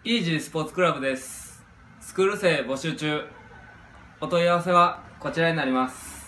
イージースポーツクラブです。スクール生募集中。お問い合わせはこちらになります。